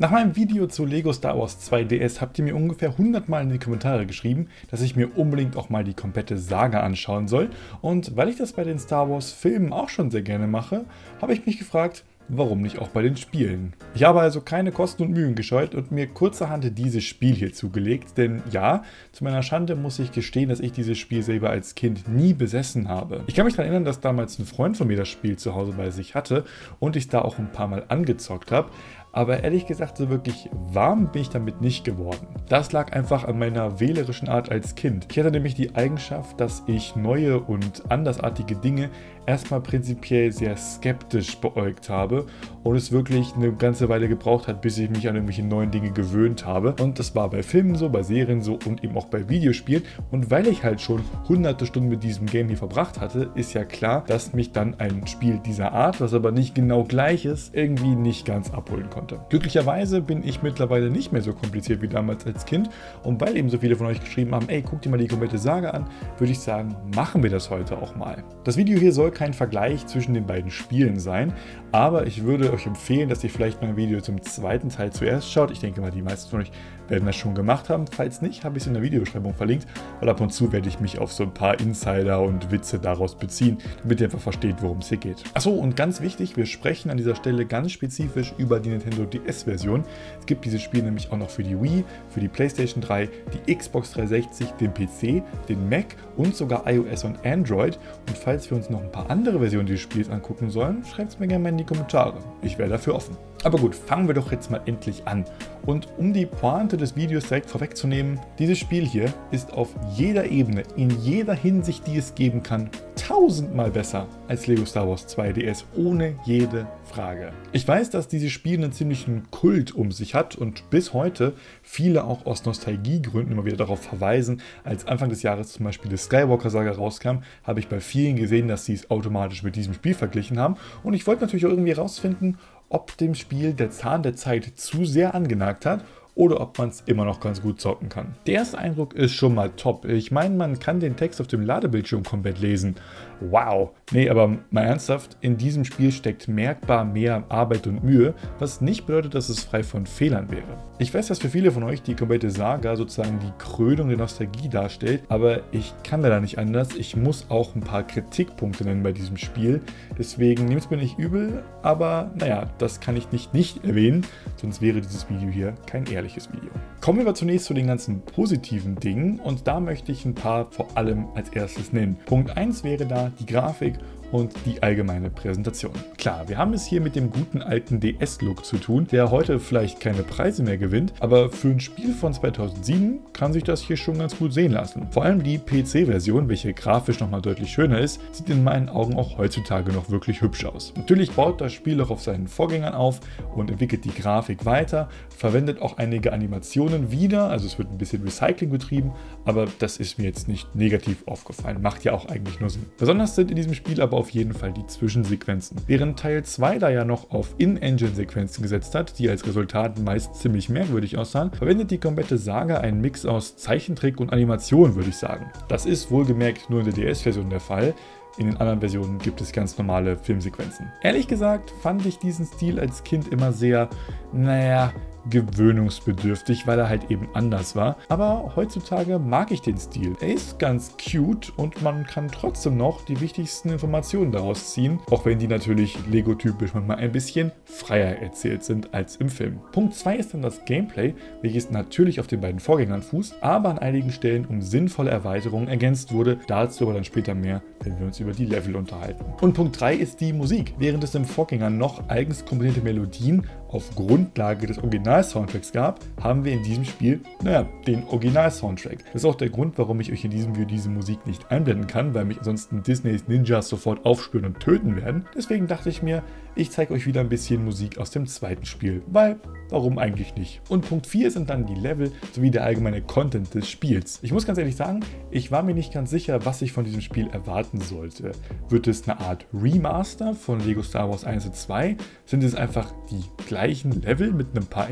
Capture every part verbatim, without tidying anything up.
Nach meinem Video zu Lego Star Wars zwei D S habt ihr mir ungefähr hundert Mal in die Kommentare geschrieben, dass ich mir unbedingt auch mal die komplette Saga anschauen soll. Und weil ich das bei den Star Wars Filmen auch schon sehr gerne mache, habe ich mich gefragt, warum nicht auch bei den Spielen? Ich habe also keine Kosten und Mühen gescheut und mir kurzerhand dieses Spiel hier zugelegt, denn ja, zu meiner Schande muss ich gestehen, dass ich dieses Spiel selber als Kind nie besessen habe. Ich kann mich daran erinnern, dass damals ein Freund von mir das Spiel zu Hause bei sich hatte und ich es da auch ein paar Mal angezockt habe. Aber ehrlich gesagt, so wirklich warm bin ich damit nicht geworden. Das lag einfach an meiner wählerischen Art als Kind. Ich hatte nämlich die Eigenschaft, dass ich neue und andersartige Dinge erstmal prinzipiell sehr skeptisch beäugt habe und es wirklich eine ganze Weile gebraucht hat, bis ich mich an irgendwelche neuen Dinge gewöhnt habe. Und das war bei Filmen so, bei Serien so und eben auch bei Videospielen. Und weil ich halt schon hunderte Stunden mit diesem Game hier verbracht hatte, ist ja klar, dass mich dann ein Spiel dieser Art, was aber nicht genau gleich ist, irgendwie nicht ganz abholen konnte. Glücklicherweise bin ich mittlerweile nicht mehr so kompliziert wie damals als Kind und weil eben so viele von euch geschrieben haben, ey, guck dir mal die komplette Saga an, würde ich sagen, machen wir das heute auch mal. Das Video hier soll kein Vergleich zwischen den beiden Spielen sein, aber ich würde euch empfehlen, dass ihr vielleicht mein Video zum zweiten Teil zuerst schaut. Ich denke mal, die meisten von euch werden das schon gemacht haben. Falls nicht, habe ich es in der Videobeschreibung verlinkt, weil ab und zu werde ich mich auf so ein paar Insider und Witze daraus beziehen, damit ihr einfach versteht, worum es hier geht. Achso, und ganz wichtig, wir sprechen an dieser Stelle ganz spezifisch über die Nintendo D S-Version. Es gibt dieses Spiel nämlich auch noch für die Wii, für die PlayStation drei, die Xbox dreihundertsechzig, den P C, den Mac und sogar iOS und Android. Und falls wir uns noch ein paar andere Versionen dieses Spiels angucken sollen, schreibt es mir gerne mal in die Kommentare. Ich wäre dafür offen. Aber gut, fangen wir doch jetzt mal endlich an. Und um die Pointe des Videos direkt vorwegzunehmen, dieses Spiel hier ist auf jeder Ebene, in jeder Hinsicht, die es geben kann, tausendmal besser als Lego Star Wars zwei D S, ohne jede Frage. Ich weiß, dass dieses Spiel einen ziemlichen Kult um sich hat und bis heute viele auch aus Nostalgiegründen immer wieder darauf verweisen. Als Anfang des Jahres zum Beispiel die Skywalker-Saga rauskam, habe ich bei vielen gesehen, dass sie es automatisch mit diesem Spiel verglichen haben. Und ich wollte natürlich auch irgendwie herausfinden, ob dem Spiel der Zahn der Zeit zu sehr angenagt hat oder ob man es immer noch ganz gut zocken kann. Der erste Eindruck ist schon mal top. Ich meine, man kann den Text auf dem Ladebildschirm komplett lesen. Wow! Nee, aber mal ernsthaft, in diesem Spiel steckt merkbar mehr Arbeit und Mühe, was nicht bedeutet, dass es frei von Fehlern wäre. Ich weiß, dass für viele von euch die komplette Saga sozusagen die Krönung der Nostalgie darstellt, aber ich kann leider nicht anders. Ich muss auch ein paar Kritikpunkte nennen bei diesem Spiel. Deswegen nehmt es mir nicht übel, aber naja, das kann ich nicht nicht erwähnen, sonst wäre dieses Video hier kein ehrliches Video. Kommen wir aber zunächst zu den ganzen positiven Dingen und da möchte ich ein paar vor allem als erstes nennen. Punkt eins wäre da die Grafik und die allgemeine Präsentation. Klar, wir haben es hier mit dem guten alten D S-Look zu tun, der heute vielleicht keine Preise mehr gewinnt, aber für ein Spiel von zweitausendsieben kann sich das hier schon ganz gut sehen lassen. Vor allem die P C-Version, welche grafisch nochmal deutlich schöner ist, sieht in meinen Augen auch heutzutage noch wirklich hübsch aus. Natürlich baut das Spiel auch auf seinen Vorgängern auf und entwickelt die Grafik weiter, verwendet auch einige Animationen wieder, also es wird ein bisschen Recycling betrieben, aber das ist mir jetzt nicht negativ aufgefallen, macht ja auch eigentlich nur Sinn. Besonders sind in diesem Spiel aber auf jeden Fall die Zwischensequenzen. Während Teil zwei da ja noch auf In-Engine-Sequenzen gesetzt hat, die als Resultat meist ziemlich merkwürdig aussahen, verwendet die komplette Saga einen Mix aus Zeichentrick und Animation, würde ich sagen. Das ist wohlgemerkt nur in der D S-Version der Fall. In den anderen Versionen gibt es ganz normale Filmsequenzen. Ehrlich gesagt fand ich diesen Stil als Kind immer sehr, naja, gewöhnungsbedürftig, weil er halt eben anders war. Aber heutzutage mag ich den Stil. Er ist ganz cute und man kann trotzdem noch die wichtigsten Informationen daraus ziehen, auch wenn die natürlich Lego-typisch manchmal ein bisschen freier erzählt sind als im Film. Punkt zwei ist dann das Gameplay, welches natürlich auf den beiden Vorgängern fußt, aber an einigen Stellen um sinnvolle Erweiterungen ergänzt wurde. Dazu aber dann später mehr, wenn wir uns über die Level unterhalten. Und Punkt drei ist die Musik. Während es im Vorgänger noch eigens komponierte Melodien auf Grundlage des Original-Soundtracks gab, haben wir in diesem Spiel, naja, den Original-Soundtrack. Das ist auch der Grund, warum ich euch in diesem Video diese Musik nicht einblenden kann, weil mich ansonsten Disneys Ninjas sofort aufspüren und töten werden. Deswegen dachte ich mir, ich zeige euch wieder ein bisschen Musik aus dem zweiten Spiel, weil warum eigentlich nicht? Und Punkt vier sind dann die Level sowie der allgemeine Content des Spiels. Ich muss ganz ehrlich sagen, ich war mir nicht ganz sicher, was ich von diesem Spiel erwarten sollte. Wird es eine Art Remaster von Lego Star Wars eins und zwei? Sind es einfach die gleichen Level mit ein paar Änderungen?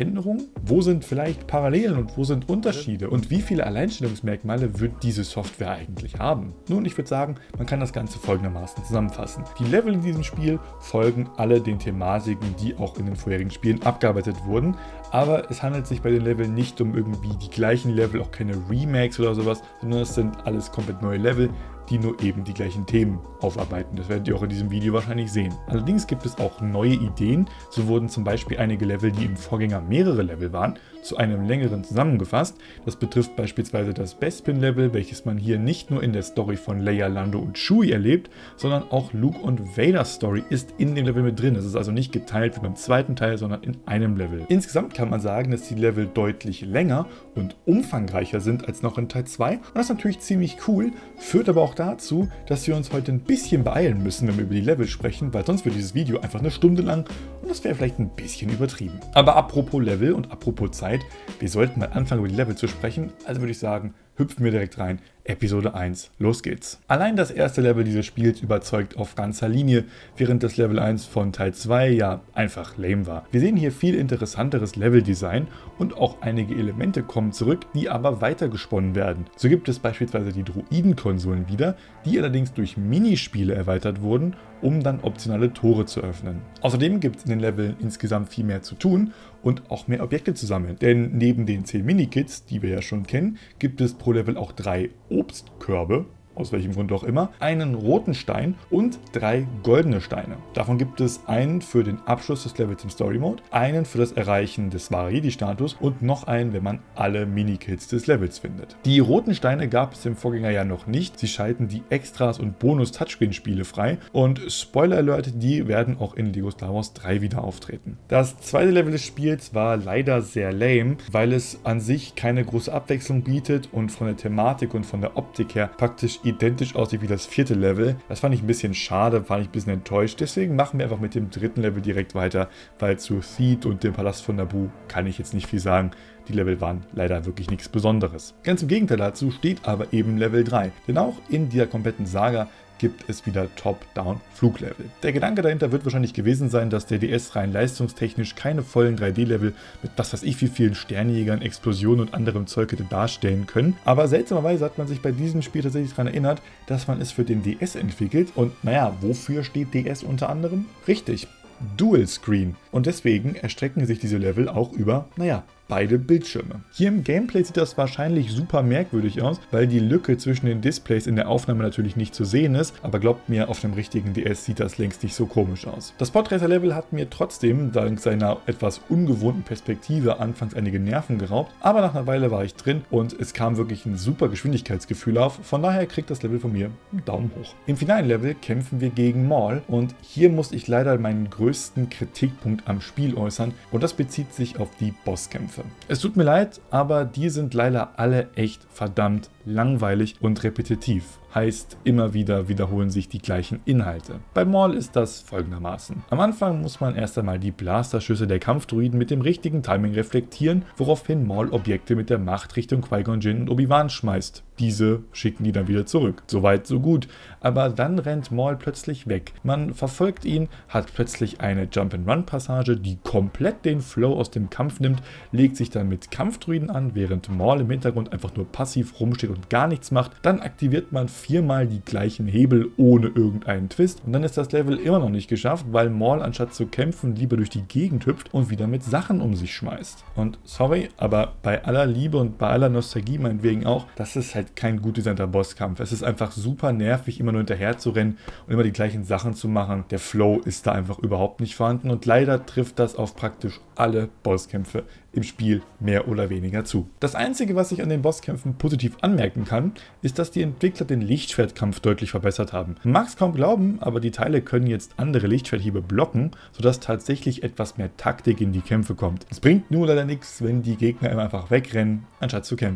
Änderungen? Wo sind vielleicht Parallelen und wo sind Unterschiede? Und wie viele Alleinstellungsmerkmale wird diese Software eigentlich haben? Nun, ich würde sagen, man kann das Ganze folgendermaßen zusammenfassen. Die Level in diesem Spiel folgen alle den Thematiken, die auch in den vorherigen Spielen abgearbeitet wurden, aber es handelt sich bei den Leveln nicht um irgendwie die gleichen Level, auch keine Remakes oder sowas, sondern es sind alles komplett neue Level, die nur eben die gleichen Themen aufarbeiten. Das werdet ihr auch in diesem Video wahrscheinlich sehen. Allerdings gibt es auch neue Ideen. So wurden zum Beispiel einige Level, die im Vorgänger mehrere Level waren, zu einem längeren zusammengefasst. Das betrifft beispielsweise das Bespin-Level, welches man hier nicht nur in der Story von Leia, Lando und Chewie erlebt, sondern auch Luke und Vaders Story ist in dem Level mit drin. Es ist also nicht geteilt wie beim zweiten Teil, sondern in einem Level. Insgesamt kann man sagen, dass die Level deutlich länger und umfangreicher sind als noch in Teil zwei. Und das ist natürlich ziemlich cool, führt aber auch dazu, dass wir uns heute ein bisschen beeilen müssen, wenn wir über die Level sprechen, weil sonst wird dieses Video einfach eine Stunde lang und das wäre vielleicht ein bisschen übertrieben. Aber apropos Level und apropos Zeit, wir sollten mal anfangen, über die Level zu sprechen, also würde ich sagen, hüpfen wir direkt rein. Episode eins, los geht's. Allein das erste Level dieses Spiels überzeugt auf ganzer Linie, während das Level eins von Teil zwei ja einfach lame war. Wir sehen hier viel interessanteres Leveldesign und auch einige Elemente kommen zurück, die aber weitergesponnen werden. So gibt es beispielsweise die Droidenkonsolen wieder, die allerdings durch Minispiele erweitert wurden, um dann optionale Tore zu öffnen. Außerdem gibt es in den Leveln insgesamt viel mehr zu tun und auch mehr Objekte zu sammeln. Denn neben den zehn Minikits, die wir ja schon kennen, gibt es pro Level auch drei Obstkörbe, aus welchem Grund auch immer, einen roten Stein und drei goldene Steine. Davon gibt es einen für den Abschluss des Levels im Story Mode, einen für das Erreichen des Wahre Jedi-Status und noch einen, wenn man alle Minikits des Levels findet. Die roten Steine gab es im Vorgänger ja noch nicht. Sie schalten die Extras und Bonus-Touchscreen-Spiele frei und Spoiler Alert, die werden auch in Lego Star Wars drei wieder auftreten. Das zweite Level des Spiels war leider sehr lame, weil es an sich keine große Abwechslung bietet und von der Thematik und von der Optik her praktisch identisch aussieht wie das vierte Level. Das fand ich ein bisschen schade, fand ich ein bisschen enttäuscht. Deswegen machen wir einfach mit dem dritten Level direkt weiter, weil zu Theed und dem Palast von Naboo kann ich jetzt nicht viel sagen. Die Level waren leider wirklich nichts Besonderes. Ganz im Gegenteil dazu steht aber eben Level drei. Denn auch in dieser kompletten Saga gibt es wieder Top-Down-Fluglevel. Der Gedanke dahinter wird wahrscheinlich gewesen sein, dass der D S rein leistungstechnisch keine vollen drei D-Level mit was weiß ich wie vielen Sternjägern, Explosionen und anderem Zeug hätte darstellen können. Aber seltsamerweise hat man sich bei diesem Spiel tatsächlich daran erinnert, dass man es für den D S entwickelt. Und naja, wofür steht D S unter anderem? Richtig, Dual Screen. Und deswegen erstrecken sich diese Level auch über, naja, beide Bildschirme. Hier im Gameplay sieht das wahrscheinlich super merkwürdig aus, weil die Lücke zwischen den Displays in der Aufnahme natürlich nicht zu sehen ist, aber glaubt mir, auf dem richtigen D S sieht das längst nicht so komisch aus. Das Podracer-Level hat mir trotzdem, dank seiner etwas ungewohnten Perspektive, anfangs einige Nerven geraubt, aber nach einer Weile war ich drin und es kam wirklich ein super Geschwindigkeitsgefühl auf, von daher kriegt das Level von mir einen Daumen hoch. Im finalen Level kämpfen wir gegen Maul und hier muss ich leider meinen größten Kritikpunkt am Spiel äußern und das bezieht sich auf die Bosskämpfe. Es tut mir leid, aber die sind leider alle echt verdammt langweilig und repetitiv. Heißt, immer wieder wiederholen sich die gleichen Inhalte. Bei Maul ist das folgendermaßen. Am Anfang muss man erst einmal die Blasterschüsse der Kampfdruiden mit dem richtigen Timing reflektieren, woraufhin Maul Objekte mit der Macht Richtung Qui-Gon Jinn und Obi-Wan schmeißt. Diese schicken die dann wieder zurück. Soweit, so gut. Aber dann rennt Maul plötzlich weg. Man verfolgt ihn, hat plötzlich eine Jump-and-Run-Passage, die komplett den Flow aus dem Kampf nimmt, legt sich dann mit Kampfdruiden an, während Maul im Hintergrund einfach nur passiv rumsteht und gar nichts macht. Dann aktiviert man viermal die gleichen Hebel ohne irgendeinen Twist und dann ist das Level immer noch nicht geschafft, weil Maul anstatt zu kämpfen lieber durch die Gegend hüpft und wieder mit Sachen um sich schmeißt. Und sorry, aber bei aller Liebe und bei aller Nostalgie meinetwegen auch, das ist halt kein gut designter Bosskampf. Es ist einfach super nervig, immer nur hinterher zu rennen und immer die gleichen Sachen zu machen. Der Flow ist da einfach überhaupt nicht vorhanden und leider trifft das auf praktisch alle Bosskämpfe im Spiel mehr oder weniger zu. Das Einzige, was ich an den Bosskämpfen positiv anmerken kann, ist, dass die Entwickler den Lichtschwertkampf deutlich verbessert haben. Man mag es kaum glauben, aber die Teile können jetzt andere Lichtschwerthiebe blocken, sodass tatsächlich etwas mehr Taktik in die Kämpfe kommt. Es bringt nur leider nichts, wenn die Gegner einfach wegrennen, anstatt zu kämpfen.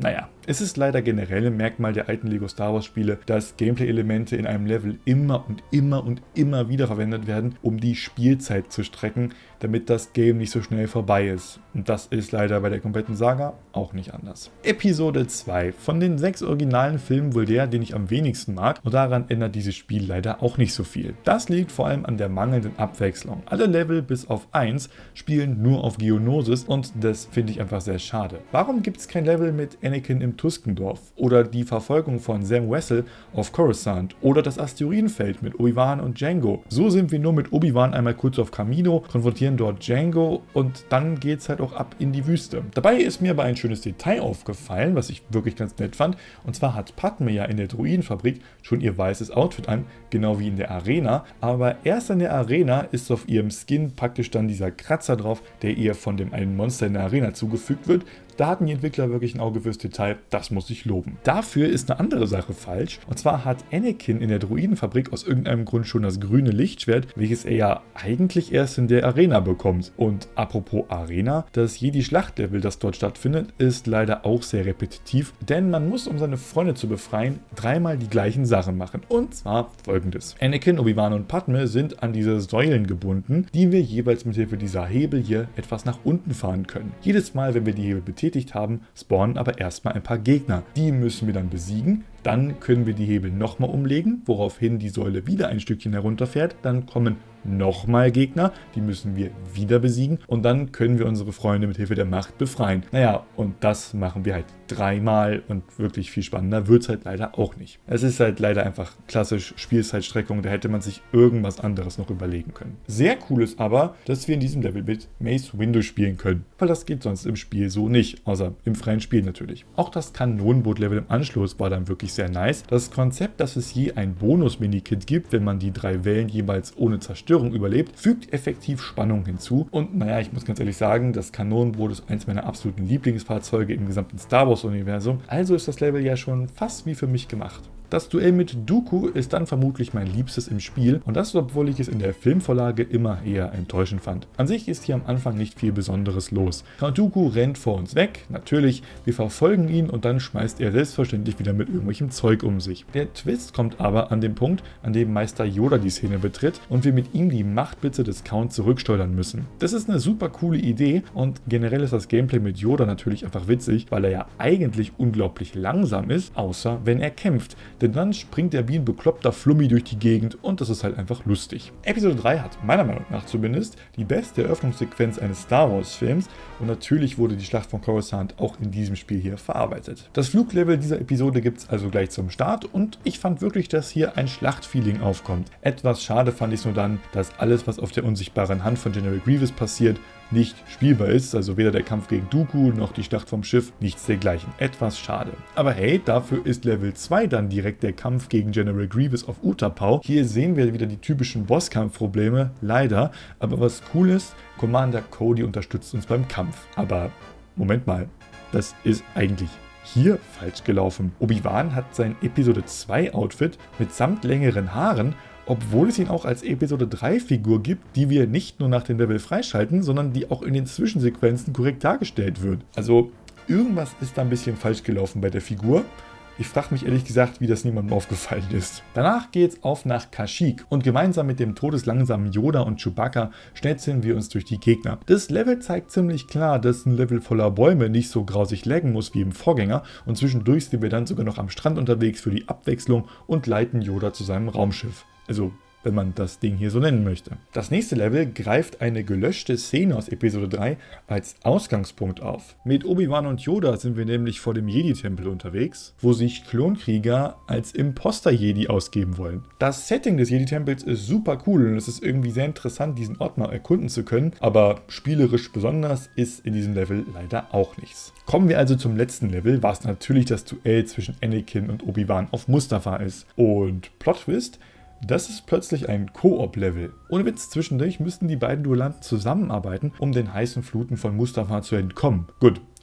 Naja, es ist leider generell ein Merkmal der alten Lego Star Wars Spiele, dass Gameplay-Elemente in einem Level immer und immer und immer wieder verwendet werden, um die Spielzeit zu strecken, damit das Game nicht so schnell vorbei ist. Und das ist leider bei der kompletten Saga auch nicht anders. Episode zwei. Von den sechs originalen Filmen wohl der, den ich am wenigsten mag, und daran ändert dieses Spiel leider auch nicht so viel. Das liegt vor allem an der mangelnden Abwechslung. Alle Level bis auf eins spielen nur auf Geonosis und das finde ich einfach sehr schade. Warum gibt es kein Level mit Anakin im Tuskendorf oder die Verfolgung von Zam Wesell auf Coruscant oder das Asteroidenfeld mit Obi-Wan und Django? So sind wir nur mit Obi-Wan einmal kurz auf Kamino, konfrontieren dort Django und dann geht es halt auch ab in die Wüste. Dabei ist mir aber ein schönes Detail aufgefallen, was ich wirklich ganz nett fand, und zwar hat Padme ja in der Druidenfabrik schon ihr weißes Outfit an, genau wie in der Arena, aber erst in der Arena ist auf ihrem Skin praktisch dann dieser Kratzer drauf, der ihr von dem einen Monster in der Arena zugefügt wird. Da hatten die Entwickler wirklich ein Auge fürs Detail, das muss ich loben. Dafür ist eine andere Sache falsch, und zwar hat Anakin in der Druidenfabrik aus irgendeinem Grund schon das grüne Lichtschwert, welches er ja eigentlich erst in der Arena bekommt. Und apropos Arena, das Jedi-Schlachtlevel, das dort stattfindet, ist leider auch sehr repetitiv, denn man muss, um seine Freunde zu befreien, dreimal die gleichen Sachen machen. Und zwar folgendes. Anakin, Obi-Wan und Padme sind an diese Säulen gebunden, die wir jeweils mit Hilfe dieser Hebel hier etwas nach unten fahren können. Jedes Mal, wenn wir die Hebel betätigen, haben, spawnen aber erstmal ein paar Gegner. Die müssen wir dann besiegen. Dann können wir die Hebel nochmal umlegen, woraufhin die Säule wieder ein Stückchen herunterfährt. Dann kommen nochmal Gegner, die müssen wir wieder besiegen und dann können wir unsere Freunde mit Hilfe der Macht befreien. Naja, und das machen wir halt dreimal und wirklich viel spannender wird es halt leider auch nicht. Es ist halt leider einfach klassisch Spielzeitstreckung, da hätte man sich irgendwas anderes noch überlegen können. Sehr cool ist aber, dass wir in diesem Level mit Mace Windu spielen können, weil das geht sonst im Spiel so nicht, außer im freien Spiel natürlich. Auch das Kanonenboot-Level im Anschluss war dann wirklich sehr nice. Das Konzept, dass es je ein Bonus-Minikit gibt, wenn man die drei Wellen jeweils ohne Zerstörung überlebt, fügt effektiv Spannung hinzu. Und naja, ich muss ganz ehrlich sagen, das Kanonenboot ist eins meiner absoluten Lieblingsfahrzeuge im gesamten Star Wars-Universum. Also ist das Level ja schon fast wie für mich gemacht. Das Duell mit Dooku ist dann vermutlich mein Liebstes im Spiel und das, obwohl ich es in der Filmvorlage immer eher enttäuschend fand. An sich ist hier am Anfang nicht viel Besonderes los. Count Dooku rennt vor uns weg, natürlich, wir verfolgen ihn und dann schmeißt er selbstverständlich wieder mit irgendwelchem Zeug um sich. Der Twist kommt aber an dem Punkt, an dem Meister Yoda die Szene betritt und wir mit ihm die Machtblitze des Count zurücksteuern müssen. Das ist eine super coole Idee und generell ist das Gameplay mit Yoda natürlich einfach witzig, weil er ja eigentlich unglaublich langsam ist, außer wenn er kämpft. Denn dann springt er wie ein bekloppter Flummi durch die Gegend und das ist halt einfach lustig. Episode drei hat meiner Meinung nach zumindest die beste Eröffnungssequenz eines Star Wars Films und natürlich wurde die Schlacht von Coruscant auch in diesem Spiel hier verarbeitet. Das Fluglevel dieser Episode gibt es also gleich zum Start und ich fand wirklich, dass hier ein Schlachtfeeling aufkommt. Etwas schade fand ich es nur dann, dass alles, was auf der unsichtbaren Hand von General Grievous passiert, nicht spielbar ist, also weder der Kampf gegen Dooku noch die Schlacht vom Schiff, nichts dergleichen. Etwas schade. Aber hey, dafür ist Level zwei dann direkt der Kampf gegen General Grievous auf Utapau. Hier sehen wir wieder die typischen Bosskampfprobleme, leider, aber was cool ist, Commander Cody unterstützt uns beim Kampf. Aber Moment mal, das ist eigentlich hier falsch gelaufen. Obi-Wan hat sein Episode zwei Outfit mitsamt längeren Haaren, obwohl es ihn auch als Episode drei Figur gibt, die wir nicht nur nach dem Level freischalten, sondern die auch in den Zwischensequenzen korrekt dargestellt wird. Also irgendwas ist da ein bisschen falsch gelaufen bei der Figur. Ich frage mich ehrlich gesagt, wie das niemandem aufgefallen ist. Danach geht's auf nach Kashyyyk und gemeinsam mit dem todeslangsamen Yoda und Chewbacca schnetzeln wir uns durch die Gegner. Das Level zeigt ziemlich klar, dass ein Level voller Bäume nicht so grausig laggen muss wie im Vorgänger und zwischendurch sind wir dann sogar noch am Strand unterwegs für die Abwechslung und leiten Yoda zu seinem Raumschiff. Also, wenn man das Ding hier so nennen möchte. Das nächste Level greift eine gelöschte Szene aus Episode drei als Ausgangspunkt auf. Mit Obi-Wan und Yoda sind wir nämlich vor dem Jedi-Tempel unterwegs, wo sich Klonkrieger als Imposter-Jedi ausgeben wollen. Das Setting des Jedi-Tempels ist super cool und es ist irgendwie sehr interessant, diesen Ort mal erkunden zu können, aber spielerisch besonders ist in diesem Level leider auch nichts. Kommen wir also zum letzten Level, was natürlich das Duell zwischen Anakin und Obi-Wan auf Mustafar ist. Und Plot-Twist: Das ist plötzlich ein Koop-Level. Ohne Witz, zwischendurch müssten die beiden Duellanten zusammenarbeiten, um den heißen Fluten von Mustafar zu entkommen. Gut,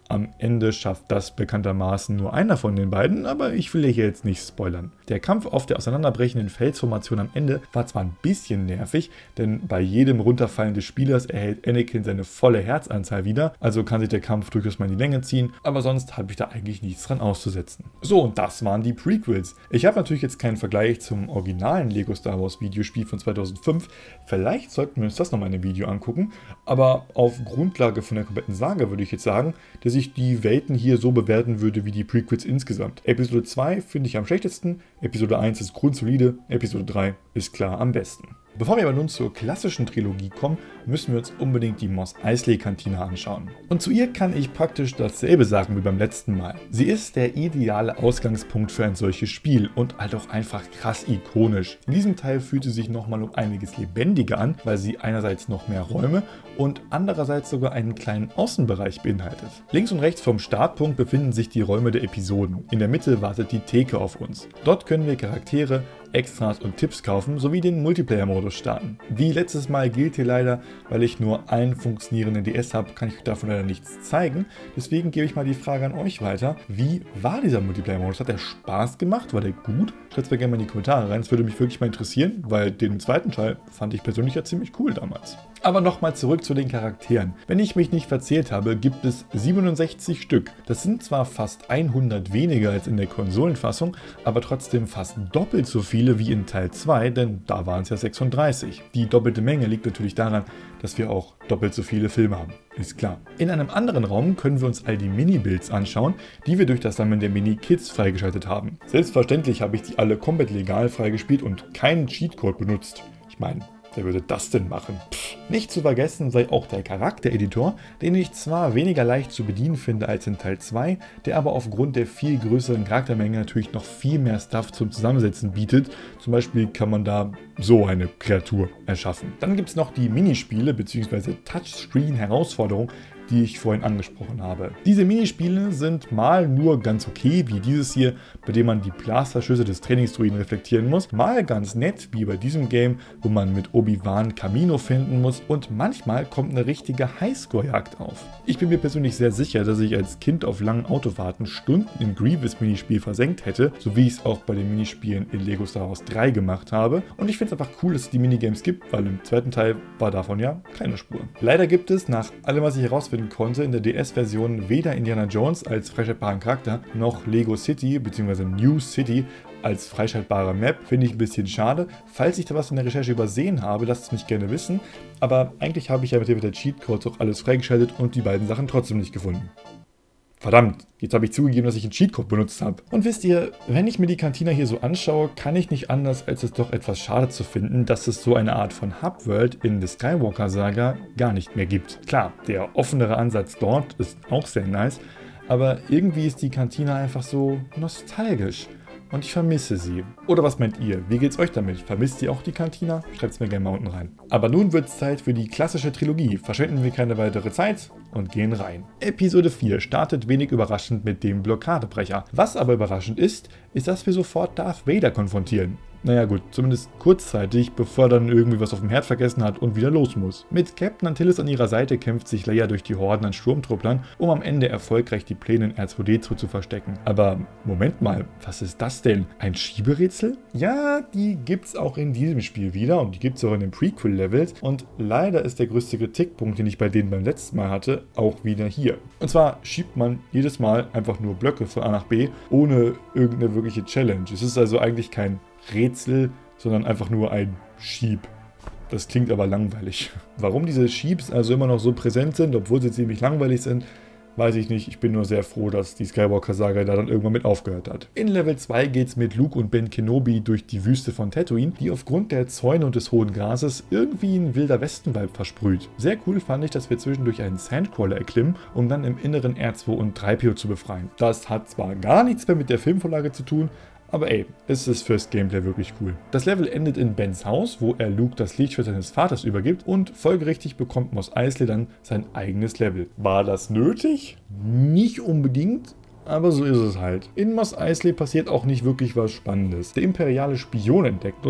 Am Ende schafft das bekanntermaßen nur einer von den beiden, aber ich will hier jetzt nicht spoilern. Der Kampf auf der auseinanderbrechenden Felsformation am Ende war zwar ein bisschen nervig, denn bei jedem Runterfallen des Spielers erhält Anakin seine volle Herzanzahl wieder, also kann sich der Kampf durchaus mal in die Länge ziehen, aber sonst habe ich da eigentlich nichts dran auszusetzen. So, und das waren die Prequels. Ich habe natürlich jetzt keinen Vergleich zum originalen Lego Star Wars Videospiel von zweitausendfünf, vielleicht sollten wir uns das nochmal in einem Video angucken, aber auf Grundlage von der kompletten Saga würde ich jetzt sagen, dass ich die Welten hier so bewerten würde wie die Prequels insgesamt. Episode zwei finde ich am schlechtesten, Episode eins ist grundsolide, Episode drei ist klar am besten. Bevor wir aber nun zur klassischen Trilogie kommen, müssen wir uns unbedingt die Mos Eisley Kantine anschauen. Und zu ihr kann ich praktisch dasselbe sagen wie beim letzten Mal. Sie ist der ideale Ausgangspunkt für ein solches Spiel und halt auch einfach krass ikonisch. In diesem Teil fühlt sie sich nochmal um einiges lebendiger an, weil sie einerseits noch mehr Räume und andererseits sogar einen kleinen Außenbereich beinhaltet. Links und rechts vom Startpunkt befinden sich die Räume der Episoden. In der Mitte wartet die Theke auf uns. Dort können wir Charaktere, Extras und Tipps kaufen sowie den Multiplayer-Modus starten. Wie letztes Mal gilt hier leider, weil ich nur einen funktionierenden D S habe, kann ich davon leider nichts zeigen. Deswegen gebe ich mal die Frage an euch weiter. Wie war dieser Multiplayer-Modus? Hat der Spaß gemacht? War der gut? Schreibt es mir gerne mal in die Kommentare rein. Das würde mich wirklich mal interessieren, weil den zweiten Teil fand ich persönlich ja ziemlich cool damals. Aber nochmal zurück zu den Charakteren. Wenn ich mich nicht verzählt habe, gibt es siebenundsechzig Stück. Das sind zwar fast hundert weniger als in der Konsolenfassung, aber trotzdem fast doppelt so viele wie in Teil zwei, denn da waren es ja sechsunddreißig. Die doppelte Menge liegt natürlich daran, dass wir auch doppelt so viele Filme haben. Ist klar. In einem anderen Raum können wir uns all die Mini-Builds anschauen, die wir durch das Sammeln der Mini-Kits freigeschaltet haben. Selbstverständlich habe ich die alle komplett legal freigespielt und keinen Cheatcode benutzt. Ich meine, wer würde das denn machen? Pff. Nicht zu vergessen sei auch der Charaktereditor, den ich zwar weniger leicht zu bedienen finde als in Teil zwei, der aber aufgrund der viel größeren Charaktermenge natürlich noch viel mehr Stuff zum Zusammensetzen bietet. Zum Beispiel kann man da so eine Kreatur erschaffen. Dann gibt es noch die Minispiele bzw. Touchscreen-Herausforderungen, die ich vorhin angesprochen habe. Diese Minispiele sind mal nur ganz okay, wie dieses hier, bei dem man die Blasterschüsse des Trainingsdruiden reflektieren muss, mal ganz nett, wie bei diesem Game, wo man mit Obi-Wan Kamino finden muss und manchmal kommt eine richtige Highscore-Jagd auf. Ich bin mir persönlich sehr sicher, dass ich als Kind auf langen Autofahrten Stunden im Grievous-Minispiel versenkt hätte, so wie ich es auch bei den Minispielen in Lego Star Wars drei gemacht habe. Und ich finde es einfach cool, dass es die Minigames gibt, weil im zweiten Teil war davon ja keine Spur. Leider gibt es, nach allem was ich herausfinden konnte, in der D S-Version weder Indiana Jones als freischaltbaren Charakter noch Lego City bzw. New City als freischaltbare Map. Finde ich ein bisschen schade. Falls ich da was in der Recherche übersehen habe, lasst es mich gerne wissen. Aber eigentlich habe ich ja mit Hilfe der Cheatcodes auch alles freigeschaltet und die beiden Sachen trotzdem nicht gefunden. Verdammt, jetzt habe ich zugegeben, dass ich einen Cheatcode benutzt habe. Und wisst ihr, wenn ich mir die Cantina hier so anschaue, kann ich nicht anders, als es doch etwas schade zu finden, dass es so eine Art von Hub-World in der Skywalker-Saga gar nicht mehr gibt. Klar, der offenere Ansatz dort ist auch sehr nice, aber irgendwie ist die Cantina einfach so nostalgisch. Und ich vermisse sie. Oder was meint ihr? Wie geht's euch damit? Vermisst ihr auch die Cantina? Schreibt es mir gerne mal unten rein. Aber nun wird es Zeit für die klassische Trilogie. Verschwenden wir keine weitere Zeit und gehen rein. Episode vier startet wenig überraschend mit dem Blockadebrecher. Was aber überraschend ist, ist, dass wir sofort Darth Vader konfrontieren. Naja gut, zumindest kurzzeitig, bevor er dann irgendwie was auf dem Herd vergessen hat und wieder los muss. Mit Captain Antilles an ihrer Seite kämpft sich Leia durch die Horden an Sturmtrupplern, um am Ende erfolgreich die Pläne in R zwei D zwei zu verstecken. Aber Moment mal, was ist das denn? Ein Schieberätsel? Ja, die gibt's auch in diesem Spiel wieder und die gibt's auch in den Prequel-Levels und leider ist der größte Kritikpunkt, den ich bei denen beim letzten Mal hatte, auch wieder hier. Und zwar schiebt man jedes Mal einfach nur Blöcke von A nach B, ohne irgendeine wirkliche Challenge. Es ist also eigentlich kein Rätsel, sondern einfach nur ein Schieb. Das klingt aber langweilig. Warum diese Schiebs also immer noch so präsent sind, obwohl sie ziemlich langweilig sind, weiß ich nicht. Ich bin nur sehr froh, dass die Skywalker-Saga da dann irgendwann mit aufgehört hat. In Level zwei geht es mit Luke und Ben Kenobi durch die Wüste von Tatooine, die aufgrund der Zäune und des hohen Grases irgendwie ein wilder Westen-Vibe versprüht. Sehr cool fand ich, dass wir zwischendurch einen Sandcrawler erklimmen, um dann im Inneren R zwei und drei P O zu befreien. Das hat zwar gar nichts mehr mit der Filmvorlage zu tun, aber ey, es ist fürs Gameplay wirklich cool. Das Level endet in Bens Haus, wo er Luke das Lichtschwert seines Vaters übergibt und folgerichtig bekommt Mos Eisley dann sein eigenes Level. War das nötig? Nicht unbedingt. Aber so ist es halt. In Mos Eisley passiert auch nicht wirklich was Spannendes. Der imperiale Spion entdeckt uns,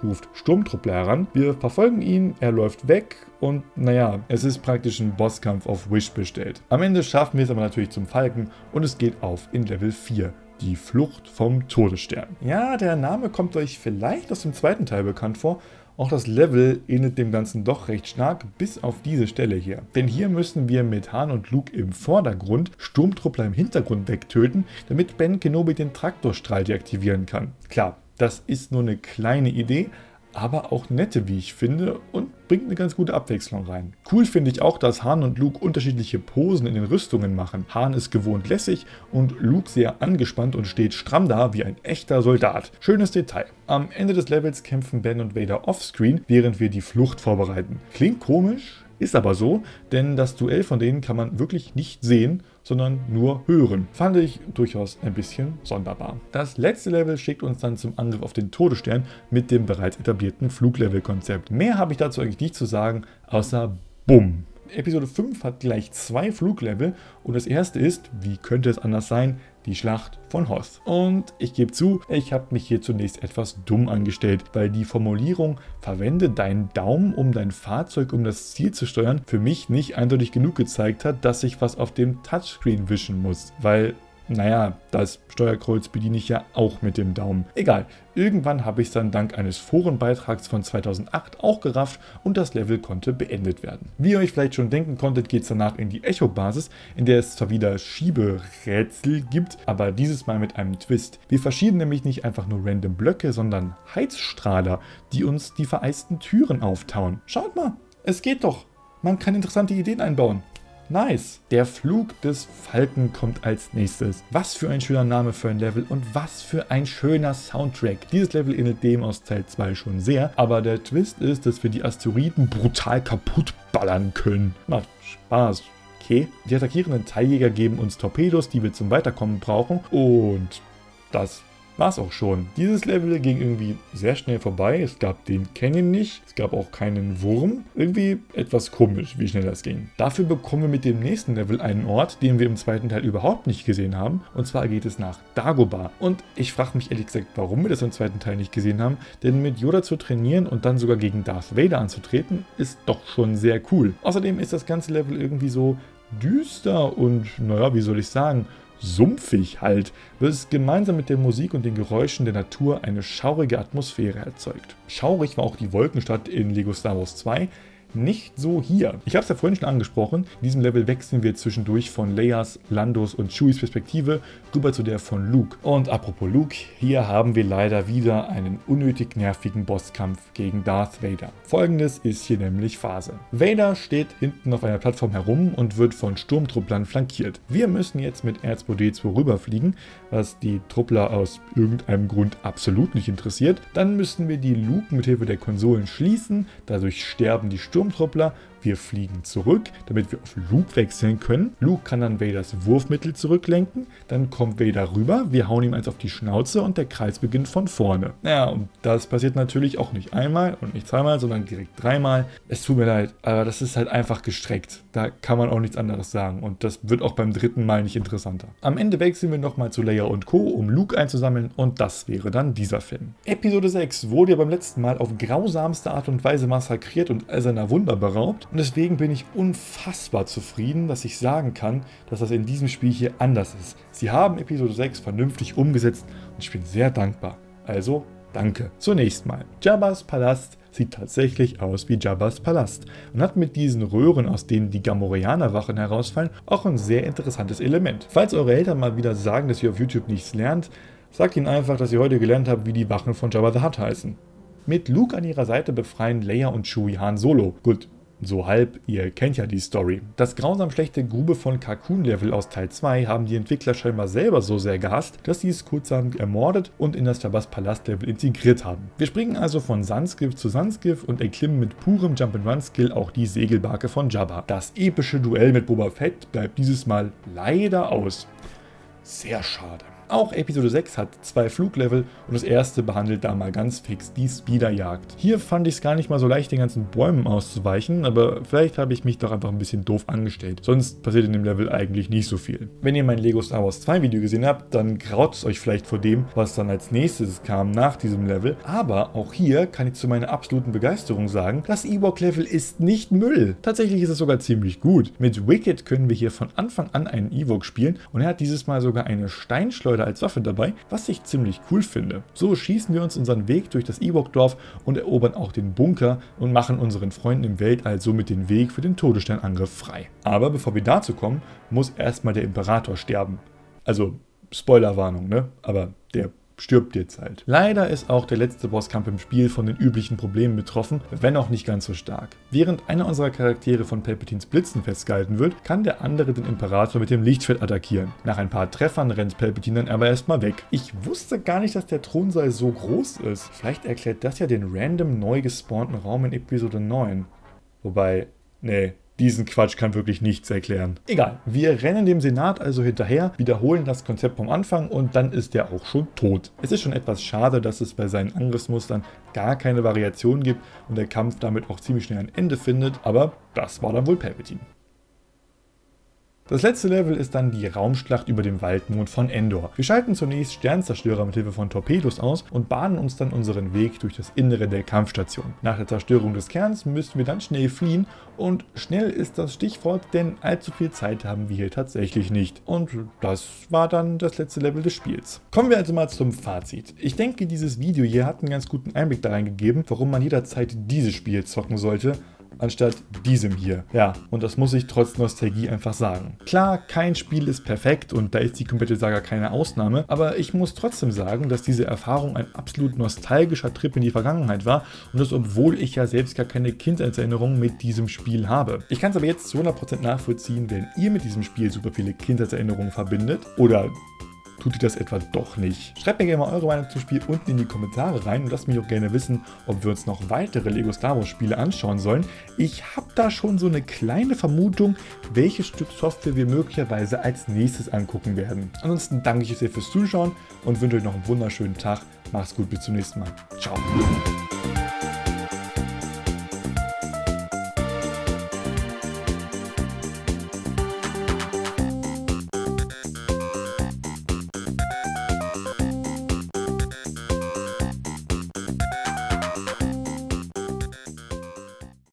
ruft Sturmtruppler heran. Wir verfolgen ihn, er läuft weg und naja, es ist praktisch ein Bosskampf auf Wish bestellt. Am Ende schaffen wir es aber natürlich zum Falken und es geht auf in Level vier. Die Flucht vom Todesstern. Ja, der Name kommt euch vielleicht aus dem zweiten Teil bekannt vor. Auch das Level ähnelt dem Ganzen doch recht stark, bis auf diese Stelle hier. Denn hier müssen wir mit Han und Luke im Vordergrund Sturmtruppler im Hintergrund wegtöten, damit Ben Kenobi den Traktorstrahl deaktivieren kann. Klar, das ist nur eine kleine Idee, aber auch nette, wie ich finde, und bringt eine ganz gute Abwechslung rein. Cool finde ich auch, dass Han und Luke unterschiedliche Posen in den Rüstungen machen. Han ist gewohnt lässig und Luke sehr angespannt und steht stramm da wie ein echter Soldat. Schönes Detail. Am Ende des Levels kämpfen Ben und Vader offscreen, während wir die Flucht vorbereiten. Klingt komisch, ist aber so, denn das Duell von denen kann man wirklich nicht sehen, sondern nur hören. Fand ich durchaus ein bisschen sonderbar. Das letzte Level schickt uns dann zum Angriff auf den Todesstern mit dem bereits etablierten Fluglevel-Konzept. Mehr habe ich dazu eigentlich nicht zu sagen, außer Bumm. Episode fünf hat gleich zwei Fluglevel und das erste ist, wie könnte es anders sein, die Schlacht von Hoth. Und ich gebe zu, ich habe mich hier zunächst etwas dumm angestellt, weil die Formulierung "verwende deinen Daumen, um dein Fahrzeug um das Ziel zu steuern" für mich nicht eindeutig genug gezeigt hat, dass ich was auf dem Touchscreen wischen muss, weil naja, das Steuerkreuz bediene ich ja auch mit dem Daumen. Egal, irgendwann habe ich es dann dank eines Forenbeitrags von zweitausendacht auch gerafft und das Level konnte beendet werden. Wie ihr euch vielleicht schon denken konntet, geht es danach in die Echo-Basis, in der es zwar wieder Schieberätsel gibt, aber dieses Mal mit einem Twist. Wir verschieben nämlich nicht einfach nur random Blöcke, sondern Heizstrahler, die uns die vereisten Türen auftauen. Schaut mal, es geht doch. Man kann interessante Ideen einbauen. Nice. Der Flug des Falken kommt als nächstes. Was für ein schöner Name für ein Level und was für ein schöner Soundtrack. Dieses Level ähnelt dem aus Teil zwei schon sehr, aber der Twist ist, dass wir die Asteroiden brutal kaputt ballern können. Macht Spaß. Okay. Die attackierenden Teiljäger geben uns Torpedos, die wir zum Weiterkommen brauchen, und das war's auch schon. Dieses Level ging irgendwie sehr schnell vorbei. Es gab den Canyon nicht. Es gab auch keinen Wurm. Irgendwie etwas komisch, wie schnell das ging. Dafür bekommen wir mit dem nächsten Level einen Ort, den wir im zweiten Teil überhaupt nicht gesehen haben. Und zwar geht es nach Dagobah. Und ich frage mich ehrlich gesagt, warum wir das im zweiten Teil nicht gesehen haben. Denn mit Yoda zu trainieren und dann sogar gegen Darth Vader anzutreten, ist doch schon sehr cool. Außerdem ist das ganze Level irgendwie so düster und, naja, wie soll ich sagen, sumpfig halt, was gemeinsam mit der Musik und den Geräuschen der Natur eine schaurige Atmosphäre erzeugt. Schaurig war auch die Wolkenstadt in Lego Star Wars zwei. Nicht so hier. Ich habe es ja vorhin schon angesprochen, in diesem Level wechseln wir zwischendurch von Leias, Landos und Chewies Perspektive rüber zu der von Luke. Und apropos Luke, hier haben wir leider wieder einen unnötig nervigen Bosskampf gegen Darth Vader. Folgendes ist hier nämlich Phase. Vader steht hinten auf einer Plattform herum und wird von Sturmtrupplern flankiert. Wir müssen jetzt mit R zwei D zwei rüberfliegen, was die Truppler aus irgendeinem Grund absolut nicht interessiert. Dann müssen wir die Luke mithilfe der Konsolen schließen, dadurch sterben die Sturmtruppler. Sturmtruppler. Wir fliegen zurück, damit wir auf Luke wechseln können. Luke kann dann Vaders Wurfmittel zurücklenken. Dann kommt Vader rüber, wir hauen ihm eins auf die Schnauze und der Kreis beginnt von vorne. Ja, und das passiert natürlich auch nicht einmal und nicht zweimal, sondern direkt dreimal. Es tut mir leid, aber das ist halt einfach gestreckt. Da kann man auch nichts anderes sagen und das wird auch beim dritten Mal nicht interessanter. Am Ende wechseln wir nochmal zu Leia und Co., um Luke einzusammeln, und das wäre dann dieser Film. Episode sechs wurde ja beim letzten Mal auf grausamste Art und Weise massakriert und all seiner Wunder beraubt. Und deswegen bin ich unfassbar zufrieden, dass ich sagen kann, dass das in diesem Spiel hier anders ist. Sie haben Episode sechs vernünftig umgesetzt und ich bin sehr dankbar. Also, danke. Zunächst mal, Jabba's Palast sieht tatsächlich aus wie Jabba's Palast und hat mit diesen Röhren, aus denen die Gamorreaner-Wachen herausfallen, auch ein sehr interessantes Element. Falls eure Eltern mal wieder sagen, dass ihr auf YouTube nichts lernt, sagt ihnen einfach, dass ihr heute gelernt habt, wie die Wachen von Jabba the Hutt heißen. Mit Luke an ihrer Seite befreien Leia und Chewie Han Solo. Gut, so halb, ihr kennt ja die Story. Das grausam schlechte Grube von Carkoon-Level aus Teil zwei haben die Entwickler scheinbar selber so sehr gehasst, dass sie es kurzerhand ermordet und in das Jabba's Palast-Level integriert haben. Wir springen also von Sanskif zu Sanskif und erklimmen mit purem Jump-and-Run-Skill auch die Segelbarke von Jabba. Das epische Duell mit Boba Fett bleibt dieses Mal leider aus. Sehr schade. Auch Episode sechs hat zwei Fluglevel und das erste behandelt da mal ganz fix die Speederjagd. Hier fand ich es gar nicht mal so leicht, den ganzen Bäumen auszuweichen, aber vielleicht habe ich mich doch einfach ein bisschen doof angestellt. Sonst passiert in dem Level eigentlich nicht so viel. Wenn ihr mein Lego Star Wars zwei Video gesehen habt, dann graut es euch vielleicht vor dem, was dann als nächstes kam nach diesem Level. Aber auch hier kann ich zu meiner absoluten Begeisterung sagen, das Ewok-Level ist nicht Müll. Tatsächlich ist es sogar ziemlich gut. Mit Wicket können wir hier von Anfang an einen Ewok spielen und er hat dieses Mal sogar eine Steinschleuder als Waffe dabei, was ich ziemlich cool finde. So schießen wir uns unseren Weg durch das Ewok-Dorf und erobern auch den Bunker und machen unseren Freunden im Weltall somit den Weg für den Todessternangriff frei. Aber bevor wir dazu kommen, muss erstmal der Imperator sterben. Also, Spoilerwarnung, ne? Aber der stirbt jetzt halt. Leider ist auch der letzte Bosskampf im Spiel von den üblichen Problemen betroffen, wenn auch nicht ganz so stark. Während einer unserer Charaktere von Palpatines Blitzen festgehalten wird, kann der andere den Imperator mit dem Lichtschwert attackieren. Nach ein paar Treffern rennt Palpatine dann aber erstmal weg. Ich wusste gar nicht, dass der Thronsaal so groß ist. Vielleicht erklärt das ja den random neu gespawnten Raum in Episode neun. Wobei, nee. Diesen Quatsch kann wirklich nichts erklären. Egal, wir rennen dem Senat also hinterher, wiederholen das Konzept vom Anfang und dann ist er auch schon tot. Es ist schon etwas schade, dass es bei seinen Angriffsmustern gar keine Variation gibt und der Kampf damit auch ziemlich schnell ein Ende findet, aber das war dann wohl Palpatine. Das letzte Level ist dann die Raumschlacht über dem Waldmond von Endor. Wir schalten zunächst Sternzerstörer mit Hilfe von Torpedos aus und bahnen uns dann unseren Weg durch das Innere der Kampfstation. Nach der Zerstörung des Kerns müssen wir dann schnell fliehen und schnell ist das Stichwort, denn allzu viel Zeit haben wir hier tatsächlich nicht. Und das war dann das letzte Level des Spiels. Kommen wir also mal zum Fazit. Ich denke, dieses Video hier hat einen ganz guten Einblick da reingegeben, warum man jederzeit dieses Spiel zocken sollte, anstatt diesem hier. Ja, und das muss ich trotz Nostalgie einfach sagen. Klar, kein Spiel ist perfekt und da ist die komplette Saga keine Ausnahme, aber ich muss trotzdem sagen, dass diese Erfahrung ein absolut nostalgischer Trip in die Vergangenheit war und das, obwohl ich ja selbst gar keine Kindheitserinnerungen mit diesem Spiel habe. Ich kann es aber jetzt zu hundert Prozent nachvollziehen, wenn ihr mit diesem Spiel super viele Kindheitserinnerungen verbindet oder tut ihr das etwa doch nicht? Schreibt mir gerne mal eure Meinung zum Spiel unten in die Kommentare rein und lasst mich auch gerne wissen, ob wir uns noch weitere Lego Star Wars Spiele anschauen sollen. Ich habe da schon so eine kleine Vermutung, welches Stück Software wir möglicherweise als nächstes angucken werden. Ansonsten danke ich euch sehr fürs Zuschauen und wünsche euch noch einen wunderschönen Tag. Macht's gut, bis zum nächsten Mal. Ciao.